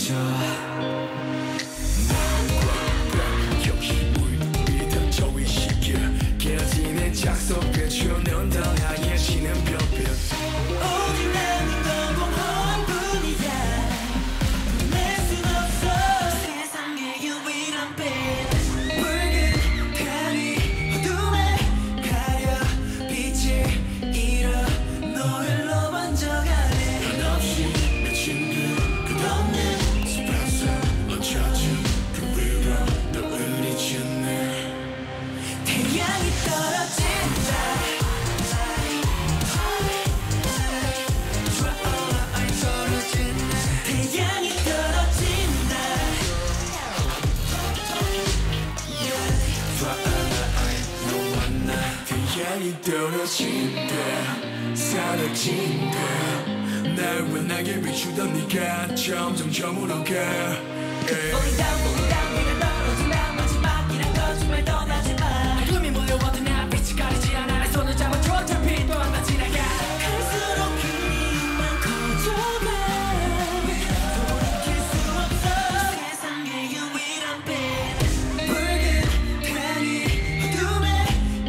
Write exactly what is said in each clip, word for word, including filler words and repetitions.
멈춰 작속에 주는 더 하얘지는 별빛 오직 나는 넌 공허뿐이야 낼 순 없어 세상의 유일한 빛 붉은 별이 어둠에 가려 빛을 잃어 노을로 번져가네 한없이 맺힌 그 끝없는 숲에서 얹혀진 그 위로 너를 잊었네 태양이 떨어져 태양이 떨어진다 사라진다 날 원하게 비추던 네가 점점 저물어가 Falling down, falling down 네가 떨어진다 마지막이란 거짓말 떠나지 마 어둠이 몰려와도 나 빛이 가리지 않아 내 손을 잡아줘 저 빛 또한 다 지나가 갈수록 힘만 커져가 돌이킬 수 없어 세상의 유일한 빛 붉은 별이 어둠에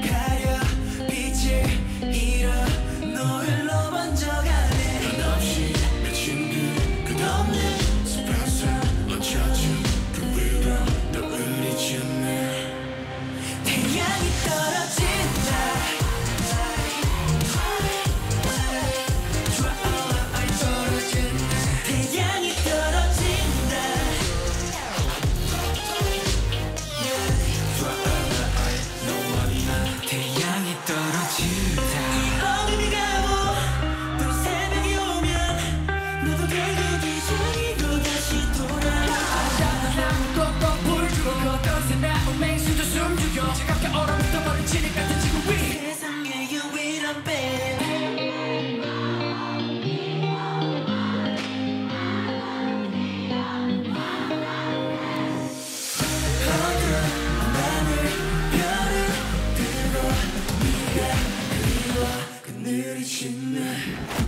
잃어 노을로 번져가네 한없이 맺힌 그 끝없는 숲에서 얹혀진 그 위로 너를 잊었네 태양이 떨어진다 태양이 떨어진다 태양이 떨어진다 어둠이 가고 또 새벽이 오면 너도 결국 이상이고 다시 돌아와 아무도 없던 불을 주고 그 어떤 새나온 맹수도 숨죽여 차갑게 얼어붙어 버린 진흙 같은 지구 위 세상의 유일한 빛 그늘이 짓네